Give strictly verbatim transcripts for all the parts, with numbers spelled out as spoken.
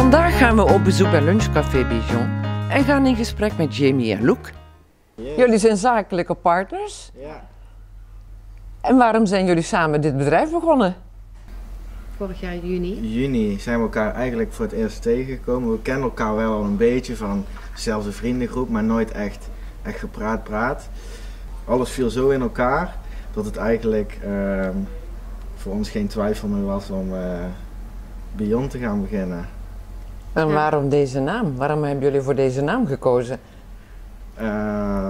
Vandaag gaan we op bezoek bij Lunchcafé Bijon en gaan in gesprek met Jamie en Loek. Yes. Jullie zijn zakelijke partners. Ja. En waarom zijn jullie samen dit bedrijf begonnen? Vorig jaar juni. In juni zijn we elkaar eigenlijk voor het eerst tegengekomen. We kennen elkaar wel al een beetje van dezelfde vriendengroep, maar nooit echt, echt gepraat praat. Alles viel zo in elkaar dat het eigenlijk uh, voor ons geen twijfel meer was om uh, Bijon te gaan beginnen. En Ja. waarom deze naam? Waarom hebben jullie voor deze naam gekozen? Uh,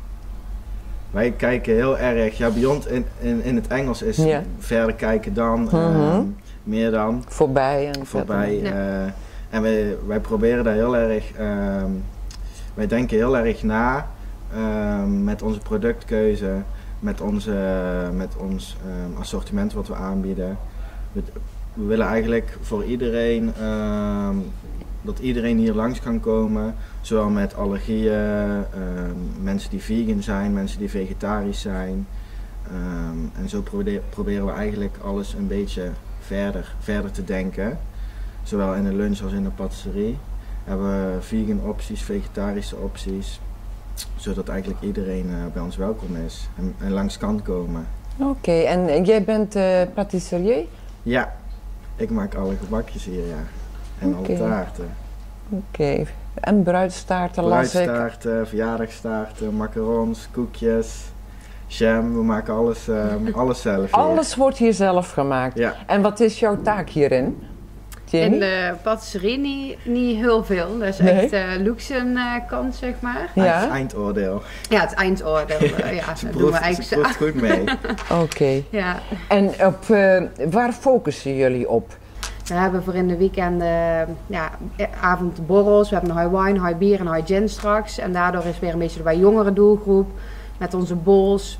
wij kijken heel erg, ja, Beyond in, in, in het Engels is Ja. verder kijken dan, Mhm. uh, meer dan. Voorbij en Voorbij. verder. Ja. uh, en wij, wij proberen daar heel erg, uh, wij denken heel erg na uh, met onze productkeuze, met, onze, met ons uh, assortiment wat we aanbieden. We, we willen eigenlijk voor iedereen, uh, dat iedereen hier langs kan komen, zowel met allergieën, uh, mensen die vegan zijn, mensen die vegetarisch zijn. Um, en zo probeer, proberen we eigenlijk alles een beetje verder, verder te denken. Zowel in de lunch als in de patisserie. Hebben we vegan opties, vegetarische opties. Zodat eigenlijk iedereen uh, bij ons welkom is en, en langs kan komen. Oké, okay, en, en jij bent uh, pâtissier? Ja, ik maak alle gebakjes hier, ja. En Okay. alle taarten. Oké, okay. En bruidstaarten las ik. Bruidstaarten, verjaardagstaarten, macarons, koekjes, jam. We maken alles, uh, alles zelf hier. Alles wordt hier zelf gemaakt. Ja. En wat is jouw taak hierin? Jamie? In de patisserie niet, niet heel veel. Dat is Nee? echt uh, Loek's uh, kant, zeg maar. Ja? Eind- eindoordeel. Ja, het eindoordeel. uh, ja, Ze dat doen we proeft, eigenlijk ze zo. proeft goed mee. Oké. Okay. Ja. En op, uh, waar focussen jullie op? We hebben voor in de weekenden ja, avondborrels. We hebben een high wine, high bier en high gin straks. En daardoor is het weer een beetje de wat jongere doelgroep. Met onze bowls.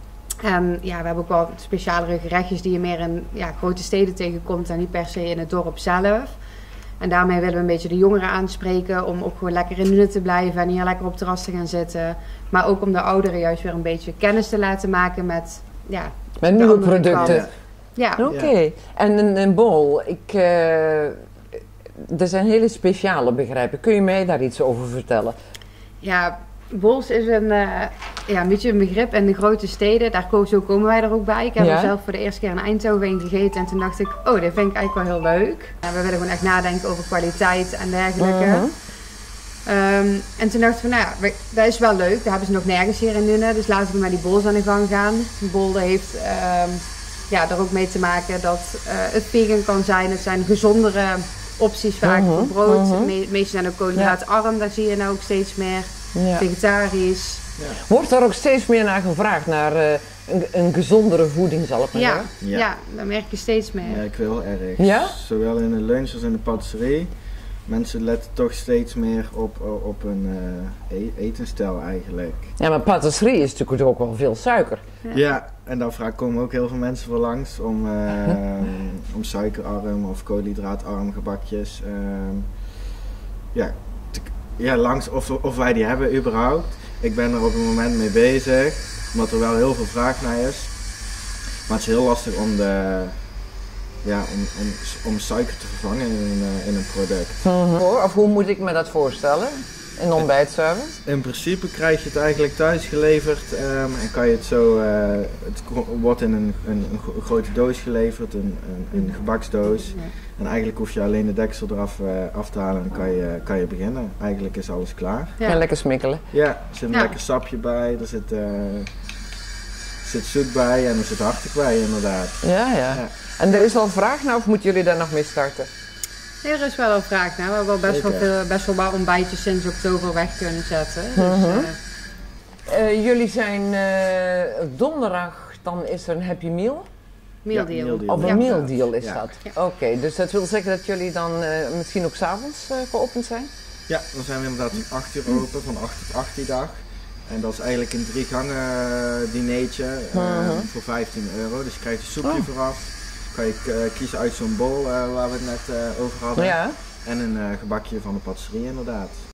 En ja, we hebben ook wel specialere gerechtjes die je meer in ja, grote steden tegenkomt en niet per se in het dorp zelf. En daarmee willen we een beetje de jongeren aanspreken om ook gewoon lekker in Nuenen te blijven en hier lekker op het terras te gaan zitten. Maar ook om de ouderen juist weer een beetje kennis te laten maken met, ja, Met de nieuwe andere producten? kant. Ja. Oké. Okay. En een, een bol, ik, uh, er zijn hele speciale begrijpen. Kun je mij daar iets over vertellen? Ja, bowls is een, uh, ja, een beetje een begrip in de grote steden. Daar ko- zo komen wij er ook bij. Ik heb Ja? er zelf voor de eerste keer in Eindhoven een gegeten en toen dacht ik, oh, dit vind ik eigenlijk wel heel leuk. En we willen gewoon echt nadenken over kwaliteit en dergelijke. Uh-huh. Um, en toen dachten we, nou ja, we- dat is wel leuk. Dat hebben ze nog nergens hier in Nuenen. Dus laten we met die bowls aan de gang gaan. Een bowl dat heeft um, ja, er ook mee te maken dat uh, het vegan kan zijn. Het zijn gezondere opties vaak Uh-huh, voor brood. uh-huh. De me- meeste zijn ook koolhydraatarm, daar zie je nou ook steeds meer. Ja. Vegetarisch. Wordt er ook steeds meer naar gevraagd, naar uh, een, een gezondere voeding, zal ik maar Ja, zeggen? ja. Ja. dat merk je steeds meer. Ja, ik wil heel erg. Ja? Zowel in de lunch als in de patisserie. Mensen letten toch steeds meer op, op een uh, e- etenstijl eigenlijk. Ja, maar patisserie is natuurlijk ook wel veel suiker. Ja. Ja, en daar vraag- komen ook heel veel mensen voor langs om, uh, om suikerarm of koolhydraatarm gebakjes. Uh, ja, te, ja, langs of, of wij die hebben überhaupt. Ik ben er op het moment mee bezig, omdat er wel heel veel vraag naar is. Maar het is heel lastig om, de, ja, om, om, om suiker te vervangen in, een, in een product. Uh-huh. Of hoe moet ik me dat voorstellen? Een ontbijtservice? In principe krijg je het eigenlijk thuis geleverd um, en kan je het zo, uh, het ko- wordt in een, een, een gro- grote doos geleverd, een, een, een gebaksdoos. Ja. En eigenlijk hoef je alleen de deksel eraf uh, af te halen en kan je, kan je beginnen. Eigenlijk is alles klaar. Ja, Ja. lekker smikkelen. Ja, er zit een Ja. lekker sapje bij, er zit, uh, er zit zoet bij en er zit hartig bij inderdaad. Ja, ja, Ja. En er is al vraag naar of moeten jullie daar nog mee starten? Nee, er is wel een vraag naar. We hebben wel best wel, Zeker. veel, best wel wat ontbijtjes sinds oktober weg kunnen zetten. Dus, Mhm. uh, Uh, jullie zijn uh, donderdag, dan is er een Happy Meal. meal Ja, deal. meal deal. Of een Ja. meal deal is Ja. dat? Ja. Oké, okay, dus dat wil zeggen dat jullie dan uh, misschien ook s'avonds uh, geopend zijn? Ja, dan zijn we inderdaad om acht uur open, van acht tot acht die dag. En dat is eigenlijk een drie gangen uh, dinertje uh, Mhm. voor vijftien euro. Dus je krijgt een soepje Oh. vooraf. Kan je uh, kiezen uit zo'n bol uh, waar we het net uh, over hadden. Ja. En een uh, gebakje van de patisserie inderdaad.